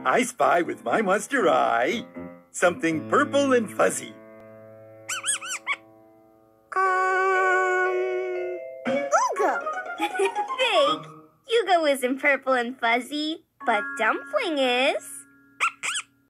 I spy with my monster eye something purple and fuzzy. Ugo! Fake! Hugo isn't purple and fuzzy, but Dumpling is.